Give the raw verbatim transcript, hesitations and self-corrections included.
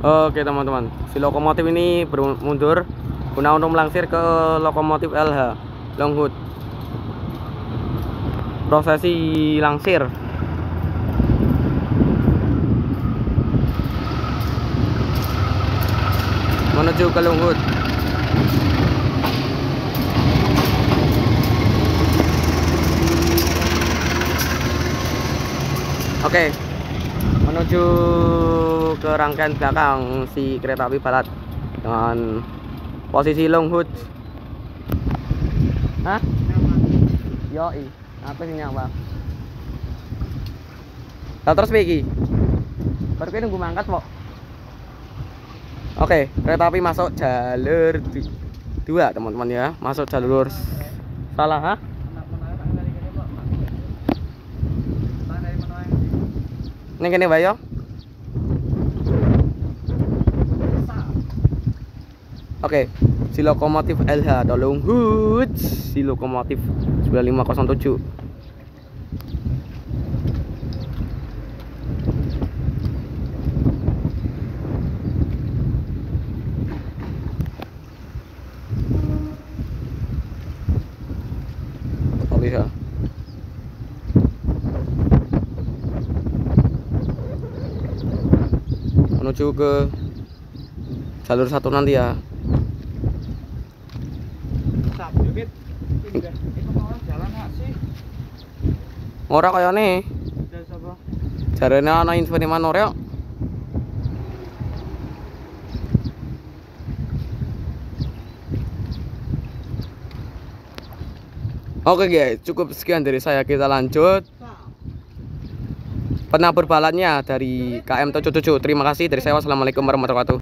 Oke teman-teman, si lokomotif ini bermundur guna untuk melangsir ke lokomotif L H Longhood. Prosesi langsir. Menuju ke Longhood. Oke, menuju ke rangkaian belakang si kereta api barat dengan posisi Longhood. Hah? Yoi, apa sih nyapa? Nah, terus iki. Baru kita nunggu mangkat kok. Oke, kereta api masuk jalur dua teman-teman ya, masuk jalur salah, ha? Ini kene bayo. Oke, si lokomotif L H atau Longhood, si lokomotif sembilan lima nol tujuh. Bisa. Menuju ke jalur satu nanti ya. Ora kayane. Jarene ana info di manor ya. Oke guys, cukup sekian dari saya, kita lanjut penabur balatnya dari K M tujuh tujuh. Terima kasih dari saya. Wassalamualaikum warahmatullahi wabarakatuh.